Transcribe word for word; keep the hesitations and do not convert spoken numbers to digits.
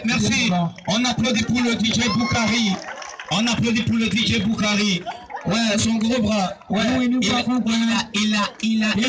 merci. On applaudit pour le D J Boukari. On applaudit pour le D J Boukari. Ouais, son gros bras. Ouais, il, il a, il a, il a, il a